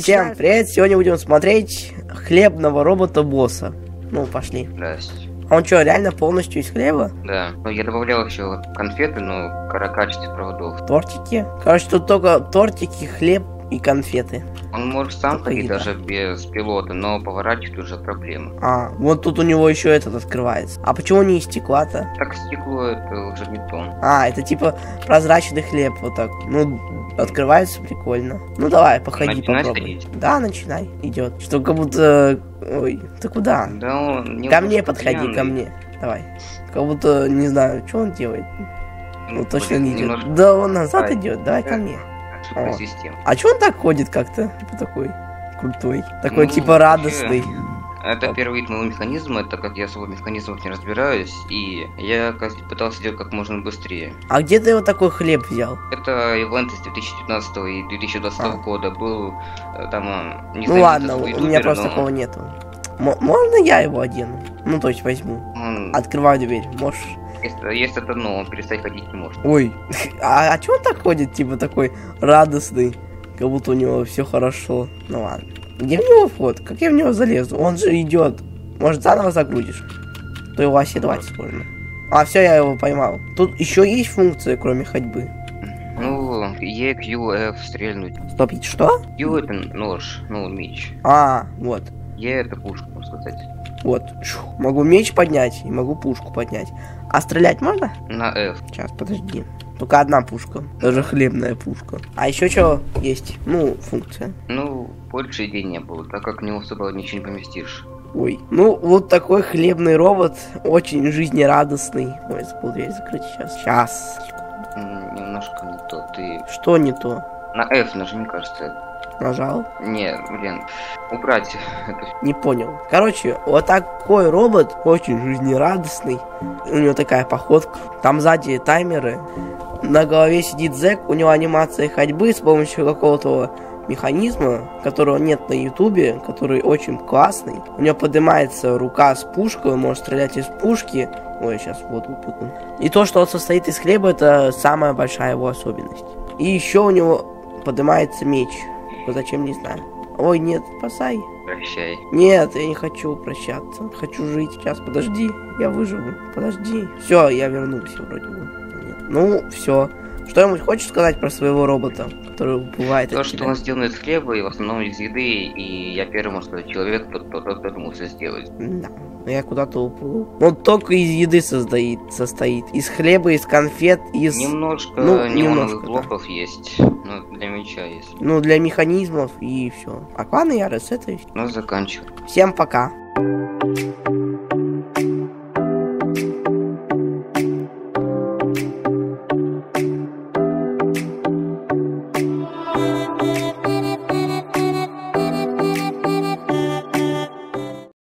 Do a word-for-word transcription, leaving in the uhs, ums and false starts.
Всем привет! Сегодня будем смотреть хлебного робота-босса. Ну, пошли. Здрасте. А он что, реально полностью из хлеба? Да. Ну, я добавлял еще конфеты, но в качестве проводов. Тортики? Короче, тут только тортики, хлеб и конфеты. Он может сам Только ходить еда. даже без пилота, но поворачивать уже проблема. А, вот тут у него еще этот открывается. А почему не из стекла-то? Так стекло это уже не то. А, это типа прозрачный хлеб, вот так. Ну, открывается прикольно. Ну давай, походи, Начинать попробуй. ходить? Да, начинай, идет. Что как будто... Ой, ты куда? Да он не Ко мне подходи, ко мне. Давай. Как будто, не знаю, что он делает. Ну, точно не идет. немножко... Да, он назад А, идет, давай ко мне. Ошибка О. системы. А чё он так ходит как-то? Типа такой крутой. Такой Ну, типа радостный. Это Оп. первый вид моего механизма, так как я особо в механизмах не разбираюсь, и я как- пытался сделать как можно быстрее. А где ты вот такой хлеб взял? Это ивент из две тысячи девятнадцатого и две тысячи двадцатого А. года был э, там э, не Ну знаю, ладно, это у свой меня ютубер, просто но такого нету. М- можно я его одену? Ну, то есть возьму. он- Открываю дверь, можешь? Если, если это, ну, он перестать ходить не может. Ой, а, а чё он так ходит, типа такой радостный? Как будто у него все хорошо. Ну ладно. Где в него вход? Как я в него залезу? Он же идет. Может, заново загрузишь? То его оседлать сложно. А, все, я его поймал. Тут еще есть функция, кроме ходьбы. Ну, E, Q, F, стрельнуть. Стоп, что? Q это нож, ну, меч. А, вот. E это пушка, можно сказать. Вот. Шух. Могу меч поднять и могу пушку поднять. А стрелять можно? На F. Сейчас, подожди. Только одна пушка. Даже хлебная пушка. А еще что есть? Ну, функция. Ну, больше идей не было, так как в него особо ничего не поместишь. Ой. Ну, вот такой хлебный робот. Очень жизнерадостный. Ой, забыл дверь закрыть сейчас. Сейчас. М, Немножко не то. Ты Что не то? на F нажми, кажется. Нажал? Не, блин. Убрать. Это Не понял. Короче, вот такой робот очень жизнерадостный. У него такая походка. Там сзади таймеры. На голове сидит зэк. У него анимация ходьбы с помощью какого-то механизма, которого нет на ютубе, который очень классный. У него поднимается рука с пушкой, он может стрелять из пушки. Ой, сейчас воду упаду. И то, что он состоит из хлеба, это самая большая его особенность. И еще у него поднимается меч. Но зачем, не знаю. Ой, нет, спасай. прощай. Нет, я не хочу прощаться. Хочу жить. Сейчас, подожди, я выживу. Подожди. Все, я вернулся вроде бы. Нет. Ну, все. Что-нибудь хочешь сказать про своего робота, который бывает То, от что тебя? он сделан из хлеба и в основном из еды, и я первый, можно сказать, человек, кто кто- кто додумался сделать. Да. Я куда-то уплыл. Он только из еды состоит, состоит. Из хлеба, из конфет, из... Немножко Ну, неоновых немножко, да. блоков есть, но для меча есть. Ну, для механизмов и все. А кланы я с этой. Но заканчивай. Всем пока.